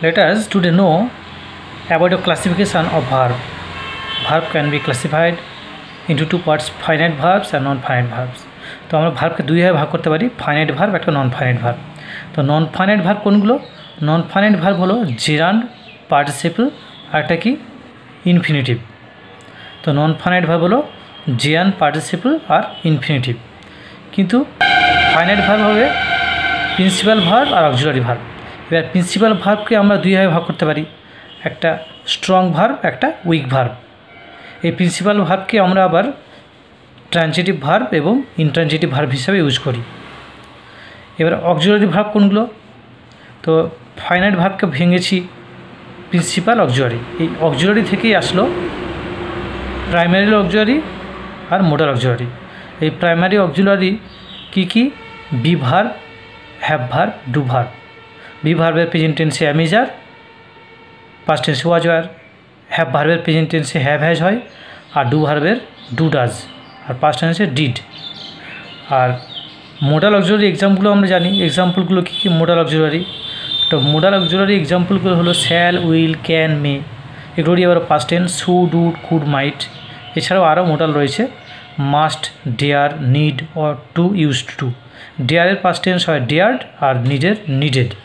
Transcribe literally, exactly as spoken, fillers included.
Let us today know about the classification of verb. Verb can be classified into two parts, finite verbs and non-finite verbs. তো আমরা ভার্বকে দুই ভাবে ভাগ করতে পারি, ফাইনাইট ভার্ব একটা নন ফাইনাইট ভার্ব। তো নন ফাইনাইট ভার্ব কোনগুলো? নন ফাইনাইট ভার্ব হলো জেরান্ড, পার্টিসিপল আর একটা কি ইনফিনিটিভ। তো নন ফাইনাইট ভার্ব হলো জেরান্ড, পার্টিসিপল আর ইনফিনিটিভ। কিন্তু ফাইনাইট ভার্ব হবে প্রিন্সিপাল ভার্ব আর অক্সিলারি ভার্ব। এবার প্রিন্সিপাল ভার্বকে আমরা দুই ভাবে ভাগ করতে পারি, একটা স্ট্রং ভার্ব একটা উইক ভার্ব। এই প্রিন্সিপাল ভার্বকে আমরা আবার ট্রানজিটিভ ভার্ব এবং ইনট্রানজিটিভ ভার্ব হিসাবে ইউজ করি। এবার অক্সিলারি ভার্ব কোনগুলো? তো ফাইনাইট ভার্বকে ভেঙেছি প্রিন্সিপাল, অক্সিলারি। এই অক্সিলারি থেকেই আসলো প্রাইমারি অক্সিলারি আর মোডাল অক্সিলারি। এই প্রাইমারি অক্সিলারি কী কী? Be verb, have verb, do verb. Be ভার্বের প্রেজেন্ট টেন্সে অ্যাম ইজ আর, পাস্ট টেন্সে ওয়াজ ওয়ার। হ্যাভ ভার্বের প্রেজেন্ট টেন্সে হ্যাভ হ্যাজ হয়, আর ডু ভার্বের ডু ডাজ, আর পাস্ট টেন্সে ডিড। আর মোডাল অক্সিলারি এক্সাম্পলগুলো আমরা জানি, এক্সাম্পলগুলো কী কী মোডাল অক্সিলারি? তো মোডাল অক্সিলারি এক্সাম্পলগুলো হলো শ্যাল, উইল, ক্যান, মে। এগুলোরই আবার past tense should, would, could, might. এছাড়াও আরও মোডাল রয়েছে must, dare, need, or to, used to. ডেয়ারের পাস্ট টেন্স হয় ডেয়ার্ড আর নিডের নিডেড।